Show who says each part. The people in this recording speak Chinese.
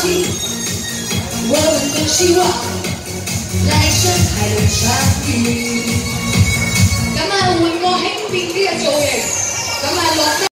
Speaker 1: 起，我们的希望，来生还有伤。